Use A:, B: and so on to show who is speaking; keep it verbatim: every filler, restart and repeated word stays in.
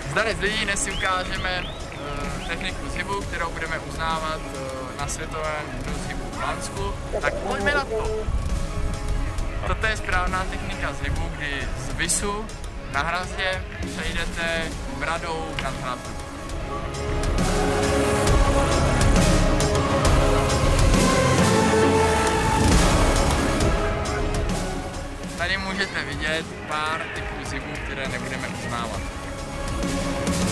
A: Zdar z lidí, dnes si ukážeme uh, techniku zhybu, kterou budeme uznávat uh, na světovém dnu zhybu v Lansku. Tak pojďme na to! Toto je správná technika zhybu, kdy z visu na hrazdě přejdete bradou nad hrazdu. Tady můžete vidět pár typů zhybů, které nebudeme uznávat.